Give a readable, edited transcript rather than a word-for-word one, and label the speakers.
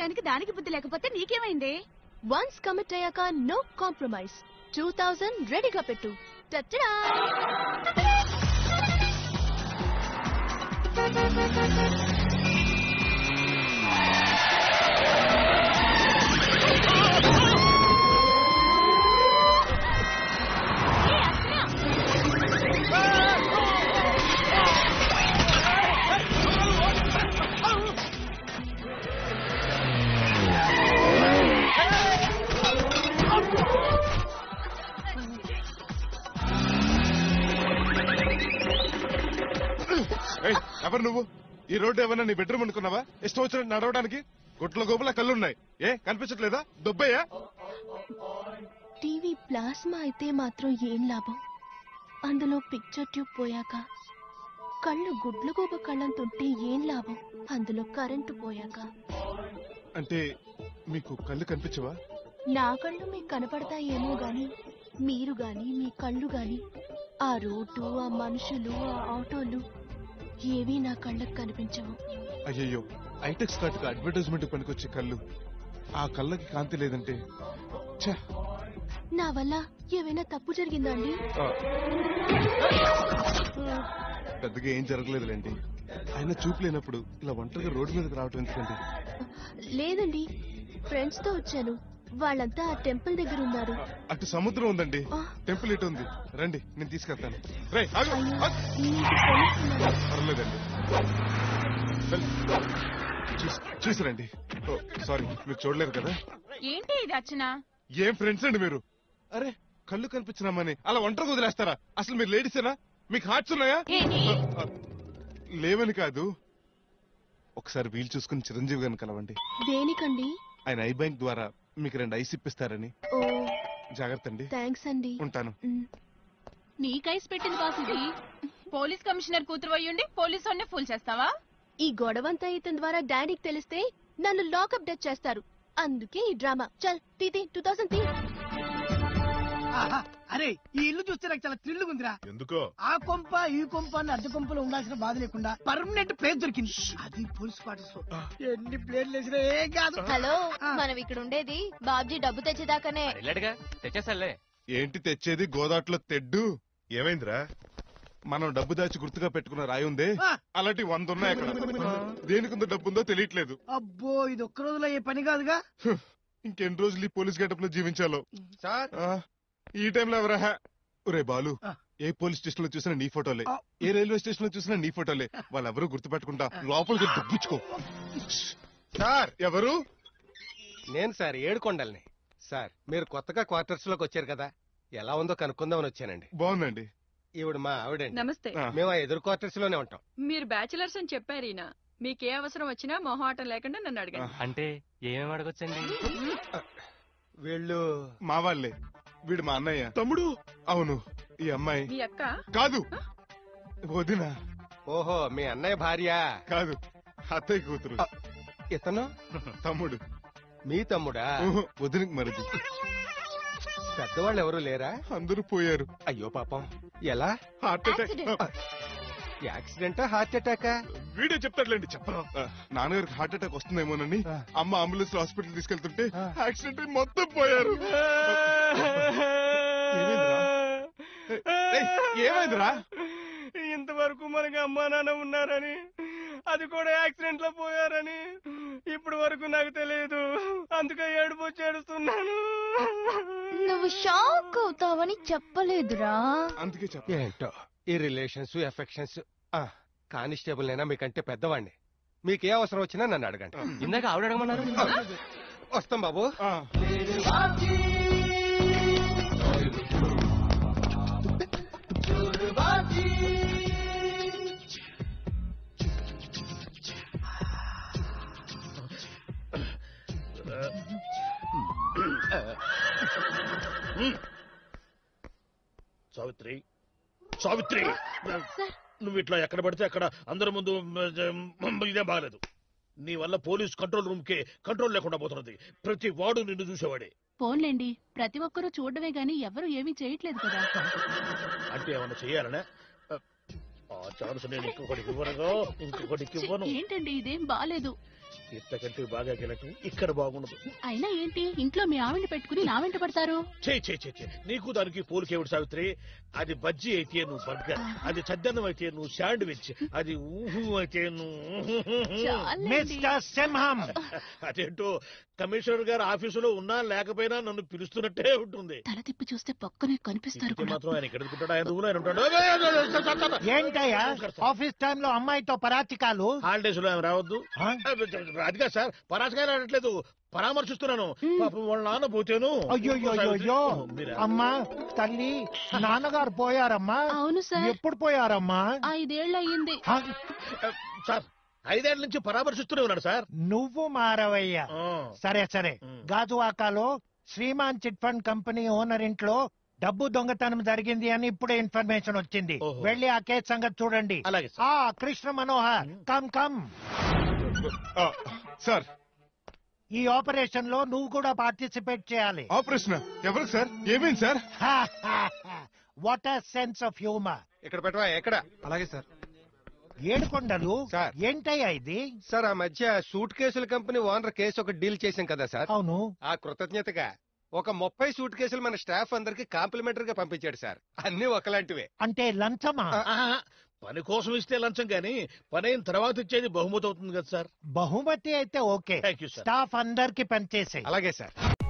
Speaker 1: చేయడానికి దానికి బుద్ధి లేకపోతే నీకేమైంది?
Speaker 2: వన్స్ కమిట్ అయ్యాక నో కాంప్రమైజ్. 2000 రెడీగా పెట్టు. టట్టడా!
Speaker 3: ఎవరు నువ్వు? ఈ రోడ్డు ఏమన్నా నీ బెడ్రూమ్ అనుకున్నావా? ఇష్టం వచ్చినట్టు నడవడానికి? గుట్ల గోపుల కళ్ళున్నాయి. కనిపించట్లేదా? దుబ్బయ్యా?
Speaker 2: టీవీ ప్లాస్మా అయితే మాత్రం ఏం లాభం? అందులో పిక్చర్ ట్యూబ్ పోయాక కళ్ళు గుడ్లగూబ కళ్ళంతుంటే ఏం లాభం? అందులో కరెంటు పోయాక.
Speaker 3: అంటే మీకు కళ్ళు కనిపించవా?
Speaker 2: నా కళ్ళు మీకు కనపడతాయేమో గాని మీరు గాని మీ కళ్ళు గాని ఆ రోడ్డు, ఆ మనుషులు, ఆ ఆటోలు ఏవీ నా కళ్ళకు కనిపించవు.
Speaker 3: అయ్యయ్యో, ఐటెక్స్ కార్డుకు అడ్వర్టైజ్మెంట్ పనికొచ్చే కళ్ళు. ఆ కళ్ళకి కాంతి లేదంటే
Speaker 2: నా వల్ల ఏమైనా తప్పు జరిగిందా అండి?
Speaker 3: పెద్దగా ఏం జరగలేదులేండి. ఆయన చూపు లేనప్పుడు ఇలా ఒంటరిగా రోడ్డు మీదకి రావటం ఎందుకండి?
Speaker 2: లేదండి, ఫ్రెండ్స్ తో వచ్చాను. వాళ్ళంతా ఆ టెంపుల్ దగ్గర ఉన్నారు.
Speaker 3: అటు సముద్రం ఉందండి, టెంపుల్ ఇటు ఉంది. రండి, నేను తీసుకెళ్తాను. పర్లేదండి, చూసిరండి. సారీ, మీరు చూడలేరు కదా.
Speaker 1: ఏంటి ఇది అర్చన?
Speaker 3: ఏం ఫ్రెండ్స్ అండి మీరు? అరే, కళ్ళు కనిపించినామని అలా ఒంటరిగా వదిలేస్తారా? అసలు మీరు లేడీసేనా? మీకు హార్ట్స్ ఉన్నాయా? లేవని కాదు, ఒకసారి వీలు చూసుకుని చిరంజీవి గారిని కలవండి.
Speaker 2: దేనికండి?
Speaker 3: ఆయన ఐ బ్యాంక్ ద్వారా మీకు 2 ఐస్ ఇప్పిస్తారని. జాగ్రత్త అండి.
Speaker 2: థ్యాంక్స్ అండి.
Speaker 3: ఉంటాను.
Speaker 1: నీకు ఐస్ పెట్టింది కాదు. పోలీస్ కమిషనర్ కూతురు అయ్యుండి పోలీసు వాడిని ఫుల్ చేస్తావా?
Speaker 2: ఈ గొడవంతా ఇతని ద్వారా డాడీకి తెలిస్తే నన్ను లాకప్ డెత్ చేస్తారు. అందుకే ఈ డ్రామా. చల్ తీతి 2000 తీ.
Speaker 4: అరే, ఈ ఇల్లు చూస్తే నాకు చాలా థ్రిల్ ఉందిరా.
Speaker 3: ఎందుకో?
Speaker 4: ఆ కొంప ఈ కొంప అని అద్దె కొంపలో ఉండాల్సిన బాధ లేకుండా పర్మనెంట్ ప్లేస్ దొరికింది. అది పోలీస్ క్వార్టర్స్ లో. ఎన్ని ప్లేట్లు వేసినా ఏం కాదు.
Speaker 2: హలో, మనం ఇక్కడ ఉండేది బాబ్జీ డబ్బు తెచ్చేదాకానే.
Speaker 5: తెచ్చేసాలే.
Speaker 3: ఏంటి తెచ్చేది? గోదాట్లో తెడ్డు. ఏమైందిరా? మనం డబ్బు దాచి గుర్తుగా పెట్టుకున్న రాయి ఉందే, అలాంటి 100 ఉన్నాయి అక్కడ. దేనికుందో డబ్బు ఉందో తెలియట్లేదు.
Speaker 4: అబ్బో, ఇది ఒక్క రోజులో ఏ పని కాదుగా.
Speaker 3: ఇంకెన్ని రోజులు ఈ పోలీస్ గెటప్ లో జీవించాలో.
Speaker 5: సార్,
Speaker 3: ఈ టైంలో ఎవరా? ఒరే బాలు, ఏ పోలీస్ స్టేషన్ లో చూసినా నీ ఫోటోలే, ఏ రైల్వే స్టేషన్ లో చూసినా నీ ఫోటోలే. వాళ్ళెవరూ గుర్తుపెట్టుకుంటా లోపలికి దుబ్బుచ్చుకో.
Speaker 5: సార్
Speaker 3: ఎవరు?
Speaker 5: నేను సార్, ఏడుకొండల్ని. సార్, మీరు కొత్తగా క్వార్టర్స్ లోకి వచ్చారు కదా, ఎలా ఉందో కనుక్కుందామని వచ్చానండి.
Speaker 3: బాగుందండి.
Speaker 5: ఈవిడ మా ఆవిడండి.
Speaker 1: నమస్తే.
Speaker 5: మేము ఆ ఎదురు క్వార్టర్స్ లోనే ఉంటాం.
Speaker 1: మీరు బ్యాచిలర్స్ అని చెప్పారు. ఈయన మీకే అవసరం వచ్చినా మొహాటం లేకుండా నన్ను అడగండి.
Speaker 5: అంటే ఏమేమి అడగొచ్చండి? వీళ్ళు
Speaker 3: మా వాళ్ళే. వీడు మా అన్నయ్య తమ్ముడు. అవును, ఈ అమ్మాయి
Speaker 1: మీ అక్క
Speaker 3: కాదు, వదినా.
Speaker 5: ఓహో, మీ అన్నయ్య భార్య
Speaker 3: కాదు, అత్తయ్య కూతురు.
Speaker 5: ఇతను
Speaker 3: తమ్ముడు.
Speaker 5: మీ తమ్ముడా?
Speaker 3: వదినకి మరిది.
Speaker 5: పెద్దవాళ్ళు ఎవరు లేరా?
Speaker 3: అందరూ పోయారు.
Speaker 5: అయ్యో పాపం. ఎలా?
Speaker 3: Heart attack.
Speaker 5: యాక్సిడెంటా, హార్ట్ అటాకా?
Speaker 3: వీడియో చెప్తాడులేండి, చెప్పరా. నాన్నగారికి హార్ట్ అటాక్ వస్తుందేమోనని అమ్మ అంబులెన్స్ లో హాస్పిటల్ తీసుకెళ్తుంటే యాక్సిడెంట్ అయి మొత్తం పోయారు. ఏమైందిరా?
Speaker 5: ఇంతవరకు మనకి అమ్మా నాన్న ఉన్నారని, అది కూడా యాక్సిడెంట్ లో పోయారని ఇప్పుడు వరకు నాకు తెలియదు. అందుకే ఏడుపు వచ్చి ఏడుస్తున్నాను.
Speaker 2: నువ్వు షాక్ అవుతావని చెప్పలేదురా.
Speaker 3: అందుకే చెప్ప.
Speaker 5: ఏంటో ఈ రిలేషన్స్, ఎఫెక్షన్స్. కానిస్టేబుల్ అయినా మీకంటే పెద్దవాడిని. మీకు ఏ అవసరం వచ్చినా నన్ను అడగండి. ఇందాక ఆవిడ అడగమన్నారు. వస్తాం బాబు.
Speaker 6: సావిత్రి, సావిత్రి, నువ్వు ఇట్లా ఎక్కడ పడితే అక్కడ అందరి ముందు ఇదే బాగలేదు. నీ వల్ల పోలీస్ కంట్రోల్ రూమ్ కే కంట్రోల్ లేకుండా పోతున్నది. ప్రతి వాడు నిన్ను చూసేవాడే.
Speaker 1: ఫోన్లేండి, ప్రతి ఒక్కరూ చూడడమే గానీ ఎవరు ఏమీ చేయట్లేదు కదా.
Speaker 6: అంటే ఏమన్నా చెయ్యాలనే? ఆ ఛాన్స్ నేను ఇంకొకటికి ఇవ్వనుగా, ఇంకొకటికి ఇవ్వను.
Speaker 1: ఏంటండి ఇదేం బాలేదు.
Speaker 6: ఇంతకంటే బాగా గెలటం ఇక్కడ బాగుండదు.
Speaker 1: అయినా ఏంటి ఇంట్లో మీ ఆవిడ పెట్టుకుని నా వెంట పడతారు?
Speaker 6: చే నీకు దానికి పోలికేవిడు సావిత్రి. అది బజ్జీ అయితే నువ్వు బర్గర్, అది చద్దన్నం అయితే నువ్వు శాండ్విచ్, అది ఊహు అయితే నువ్వు
Speaker 1: చాలండి.
Speaker 4: మిస్టర్ సింహం,
Speaker 6: అదేంటో కమిషనర్ గారు ఆఫీసులో ఉన్నా లేకపోయినా నన్ను పిలుస్తున్నట్టే ఉంటుంది.
Speaker 1: తల తిప్పి చూస్తే పక్కనే కనిపిస్తారు
Speaker 6: ఇది
Speaker 1: కూడా.
Speaker 6: మాత్రం ఆయన ఎక్కడ అనుకుంటాడు, ఆయన రూమ్ లో ఆయన ఉంటాడు.
Speaker 4: ఏంటయ్యా ఆఫీస్ టైంలో అమ్మాయితో పరాచికాలు?
Speaker 6: హాలిడేస్ లో ఆయన రావద్దు.
Speaker 4: ఆ?
Speaker 6: అదిగా సార్, పరాజకాయలు అనట్లేదు, పరామర్శిస్తున్నాను. పాపం వాళ్ళ నాన్న పోతేను.
Speaker 4: అయ్యో
Speaker 6: మీరా?
Speaker 4: అమ్మా తల్లి, నాన్నగారు పోయారమ్మా?
Speaker 1: అవును సార్,
Speaker 4: ఎప్పుడు పోయారమ్మా?
Speaker 1: 5 ఏళ్ళు అయ్యింది.
Speaker 4: ఆ,
Speaker 6: సార్ 5 ఏళ్ల నుంచి పరామర్శిస్తూనే ఉన్నాడు సార్.
Speaker 4: నువ్వు మారవయ్యా.
Speaker 6: ఆ.
Speaker 4: సరే గాజువాకాలో Sriman chit fund company owner ఇంట్లో డబ్బు దొంగతనం జరిగింది అని ఇప్పుడే ఇన్ఫర్మేషన్ వచ్చింది.
Speaker 6: ఓహో.
Speaker 4: వెళ్ళి ఆ కేసు సంగతి చూడండి.
Speaker 6: అలాగే సార్.
Speaker 4: ఆ కృష్ణ మనోహర్, కమ్
Speaker 3: ఆ, సార్
Speaker 4: ఈ ఆపరేషన్ లో నువ్వు కూడా పార్టిసిపేట్ చేయాలి.
Speaker 3: ఆపరేషన్ ఎవరు సార్? ఏమైంది sir?
Speaker 4: What a sense of humour.
Speaker 5: ఇక్కడ పెట్టవా? ఎక్కడ? అలాగే సార్.
Speaker 4: ఏడుకొండలు
Speaker 5: సార్.
Speaker 4: ఏంటయ్యా ఇది?
Speaker 5: సార్ ఆ మధ్య సూట్ కేసుల కంపెనీ ఓనర్ కేసు ఒక డీల్ చేశాం కదా సార్.
Speaker 4: అవును.
Speaker 5: ఆ కృతజ్ఞతగా ఒక 30 సూట్ కేసులు మన స్టాఫ్ అందరికి కాంప్లిమెంటరీ గా పంపించాడు సార్. అన్ని ఒకలాంటివే.
Speaker 4: అంటే లంచమా?
Speaker 6: ఆహా, పని కోసం ఇస్తే లంచం గాని పని అయిన తర్వాత ఇచ్చేది బహుమతి అవుతుంది కదా సార్.
Speaker 4: బహుమతి అయితే okay.
Speaker 6: Thank you sir.
Speaker 4: Staff అందరికి పనిచేసాయి.
Speaker 5: అలాగే సార్.